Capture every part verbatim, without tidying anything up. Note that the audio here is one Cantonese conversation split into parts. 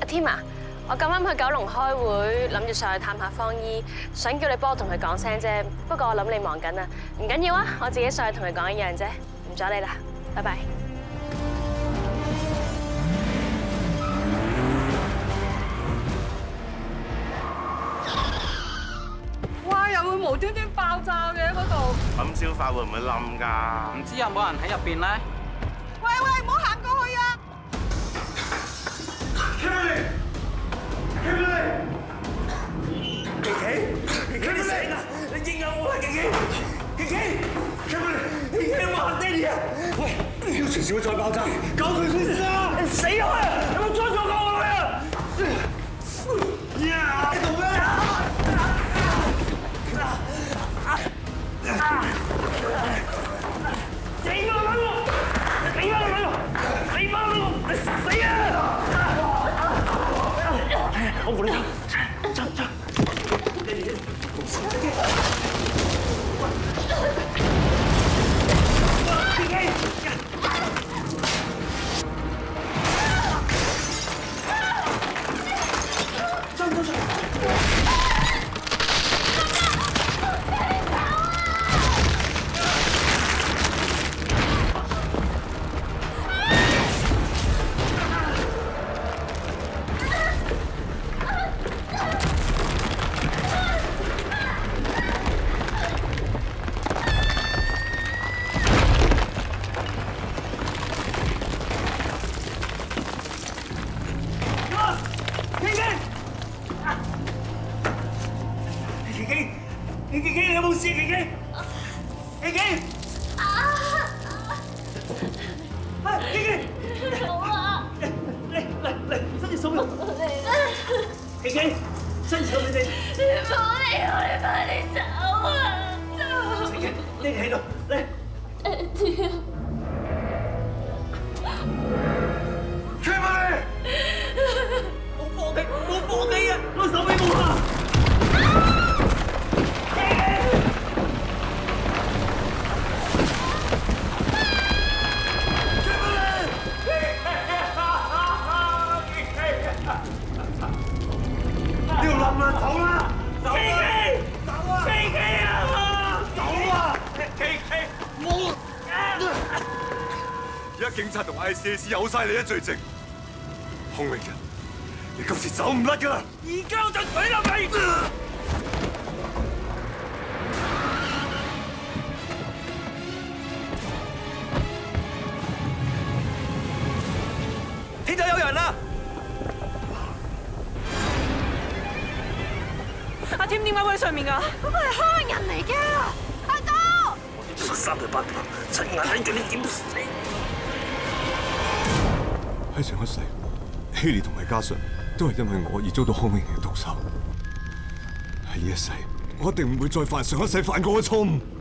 添啊！我咁啱去九龍開會，諗住上去探下方姨，想叫你幫我同佢講聲啫。不過我諗你忙緊啊，唔緊要啊，我自己上去同佢講一樣啫，唔阻你啦，拜拜。 哇！又會無端端爆炸嘅嗰度。 咁燒法會唔會冧㗎？ 唔知有冇人喺入邊咧？ 喂喂，唔好行過去啊！ 琪琪，琪琪你醒啦！你應下我啦，琪琪，琪琪，琪琪，你有冇行爹哋啊？喂，呢個隨時會再爆炸，救佢先啦！死開啊！有冇裝咗救佢啊？呀！喺度咩？死啦！死啦！死啦！死啦！你死啊！我扶你走，走走。 琪琪，你有冇事？琪琪，琪琪，啊！啊！琪琪，好啊！嚟嚟嚟，伸隻手俾我。琪琪，伸隻手俾你。你唔好理我，你快啲走啊！走！琪琪，你喺度，嚟。爹哋。出埋嚟！冇放你，冇放你啊！攞手俾我啊！ 警察同 I C S 有晒你嘅罪證，孔明人，你今次走唔甩㗎啦！而家就懟落嚟！天台有人啦！ 阿添點解會喺上面㗎？嗰個係香人嚟嘅，大哥！ 我三對八拍，親眼睇住你點死！ 喺上一世，希利同埋嘉信都係因為我而遭到康永嘅毒手。喺呢一世，我一定唔會再犯上一世犯過嘅錯誤。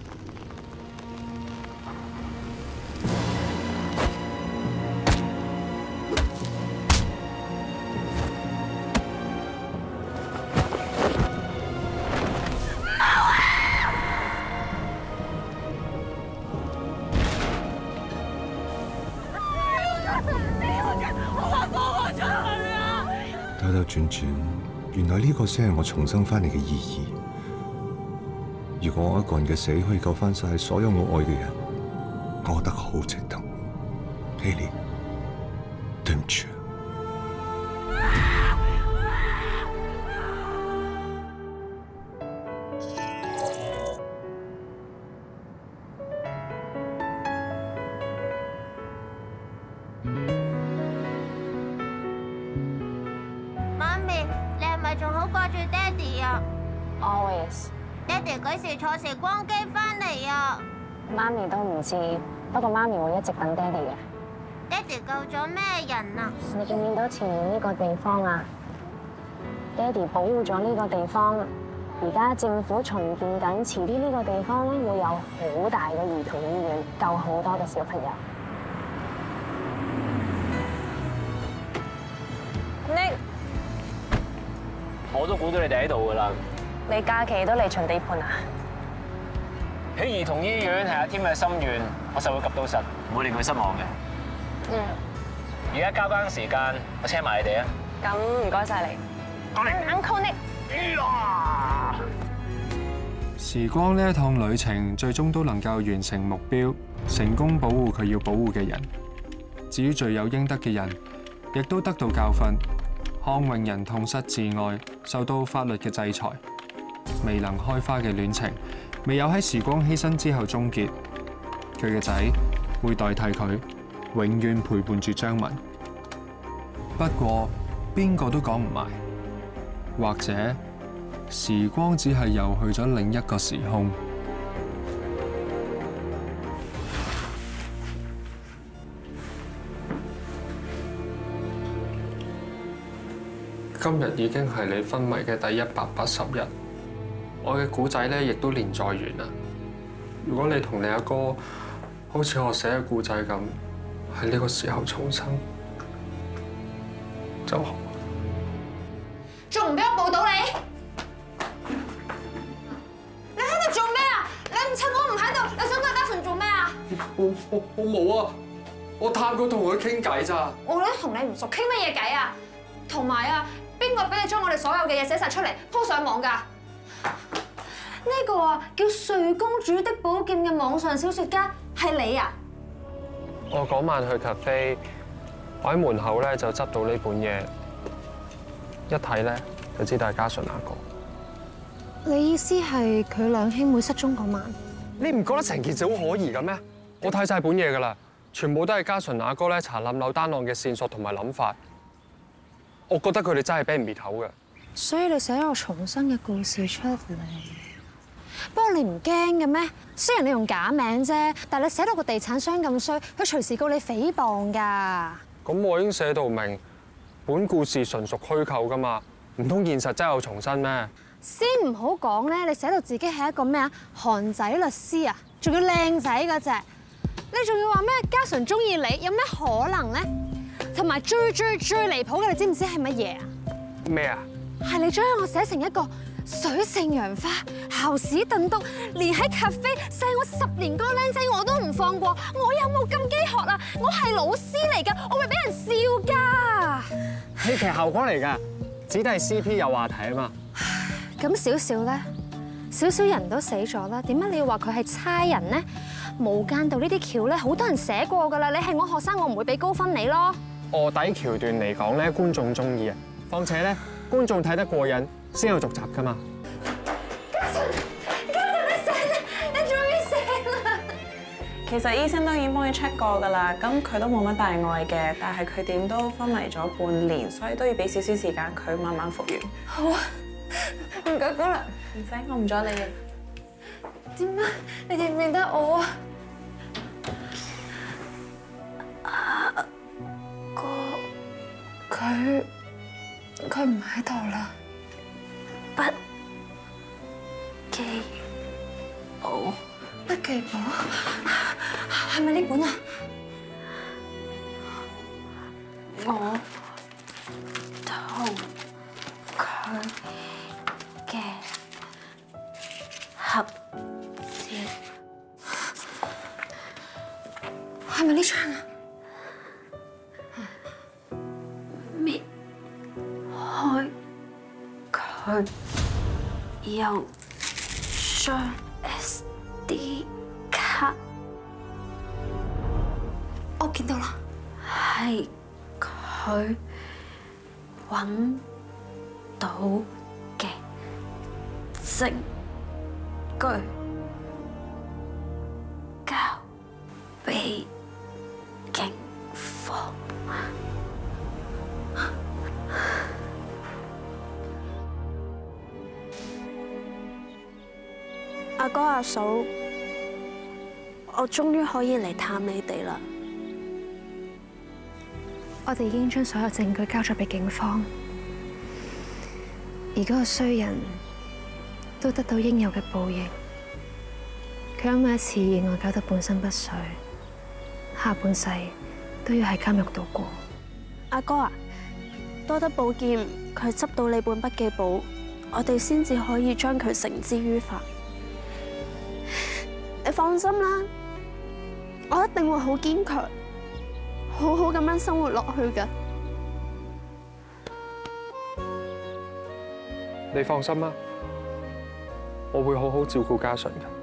兜兜轉轉，原來呢個先係我重生翻嚟嘅意義。如果我一個人嘅死可以救翻晒所有我愛嘅人，我覺得好值得。希利，對唔住。 Always， 爹哋幾時坐時光機翻嚟啊？媽咪都唔知，不過媽咪會一直等爹哋嘅。爹哋救咗咩人啊？你見唔見到前面呢個地方啊？爹哋保護咗呢個地方，而家政府重建緊，遲啲呢個地方咧會有好大嘅兒童醫院，救好多嘅小朋友。Nick， 我都估到你哋喺度噶啦。 你假期都嚟巡地盤啊？ 喺兒童醫院係阿添嘅心願，我實會及到實，唔會令佢失望嘅。嗯。而家交更時間，我車埋你哋啊！ 咁唔該晒你。Uncle Nick。 時光呢一趟旅程，最終都能夠完成目標，成功保護佢要保護嘅人。至於罪有應得嘅人，亦都得到教訓。康永仁痛失摯愛，受到法律嘅制裁。未能開花嘅戀情，未有喺時光犧牲之後終結。佢嘅仔會代替佢，永遠陪伴住張文。不過邊個都講唔埋，或者時光只係又去咗另一個時空。今日已經係你昏迷嘅第一百八十日，我嘅故仔咧亦都連載完啦。如果你同你阿哥好似我寫嘅故仔咁，喺呢個時候重生就好。 仲唔俾我報到你？你喺度做咩啊？你唔趁我唔喺度，你想對嘉純做咩啊？ 我我我冇啊！我探過同佢傾偈咋。 我覺得同你唔熟，傾乜嘢偈啊？同埋啊，邊個俾你將我哋所有嘅嘢寫晒出嚟鋪上網㗎？呢個啊叫《睡公主的寶劍》嘅網上小説家係你啊？ 我嗰晚去 cafe， 我喺門口咧就執到呢本嘢，一睇咧就知道係嘉純阿哥。 你意思係佢兩兄妹失蹤嗰晚？ 你唔覺得成件事好可疑嘅咩？我睇晒本嘢㗎啦，全部都係嘉純阿哥咧查冧樓單案嘅線索同埋諗法。我覺得佢哋真係俾人滅口嘅。 所以你寫咗個重生嘅故事出嚟。不過你唔驚嘅咩？雖然你用假名啫，但係你寫到個地產商咁衰，佢隨時告你誹謗㗎。 咁我已經寫到明，本故事純屬虛構㗎嘛，唔通現實真係有重生咩？ 先唔好講咧，你寫到自己係一個咩啊？韓仔律師啊，仲要靚仔嗰隻，你仲要話咩？嘉純中意你，有咩可能咧？同埋最最最離譜嘅，你知唔知係乜嘢啊？ 咩啊？ 係你將我寫成一個水性楊花、姣屎燉篤，連喺 cafe 細我十年個靚仔我都唔放過。我有冇咁飢渴啊？我係老師嚟㗎，我會俾人笑㗎。 戲劇效果嚟㗎，只係 C P 有話題啊嘛。 咁少少咧，少少人都死咗啦，點解你要話佢係差人呢？無間道呢啲橋咧，好多人寫過㗎啦。你係我學生，我唔會俾高分你咯。 臥底橋段嚟講咧，觀眾中意啊。況且咧，觀眾睇得過癮，先有續集㗎嘛。 嘉純，嘉純你醒啦！你終於醒啦！ 其實醫生都已經幫你 check 過㗎啦，咁佢都冇乜大礙嘅，但係佢點都昏迷咗半年，所以都要俾少少時間佢慢慢復原。 好啊，唔該姑娘。 唔使，我唔阻你嘅。 點解你認唔認得我啊？阿哥，佢佢唔喺度啦。筆記簿，筆記簿係咪呢本啊？我同佢嘅合照係咪呢張啊？搣開佢，有張 S D 卡，我見到啦，係佢揾到嘅證據，交俾警方。 阿哥阿嫂，我終於可以嚟探你哋啦！ 我哋已經將所有證據交咗俾警方，而嗰個衰人都得到應有嘅報應。佢因為一次意外搞得半身不遂，下半世都要喺監獄度過。 阿哥啊，多得寶劍佢執到你本筆記簿，我哋先至可以將佢繩之於法。你放心啦，我一定會好堅強，好好咁樣生活落去㗎。 你放心啦，我會好好照顧嘉順嘅。